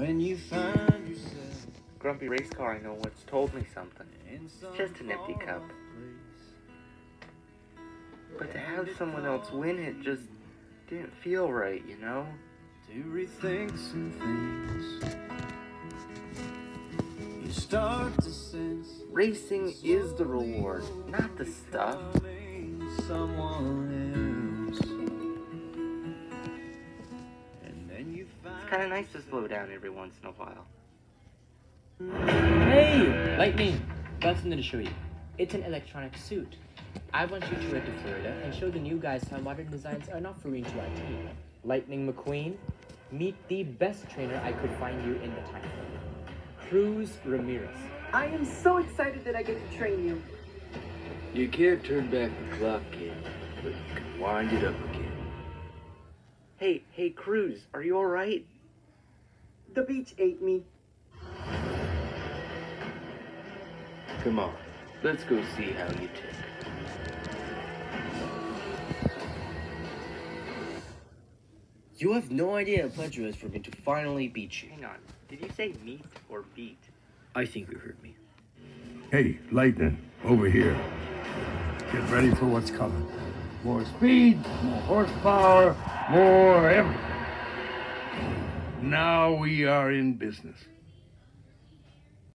when you find yourself Grumpy Race Car I know once told me something. in some Just an empty cup. far place. But to have someone else win it just didn't feel right, you know? To rethink some things, you start to sense Racing is the reward, not the stuff. someone else. And then you find It's kind of nice to slow down every once in a while. Hey, Lightning! Got something to show you. It's an electronic suit. I want you to head to Florida and show the new guys how modern designs are not foreign to our team. Lightning McQueen, meet the best trainer I could find you in the time. Cruz Ramirez. I am so excited that I get to train you. You can't turn back the clock, kid, but you can wind it up again. Hey, Cruz, are you alright? The beach ate me. Come on, let's go see how you tick. You have no idea how pleasure it is for me to finally beat you. Hang on, did you say meet or beat? I think you heard me. Hey, Lightning, over here. Get ready for what's coming. More speed, more horsepower, more everything. Now we are in business.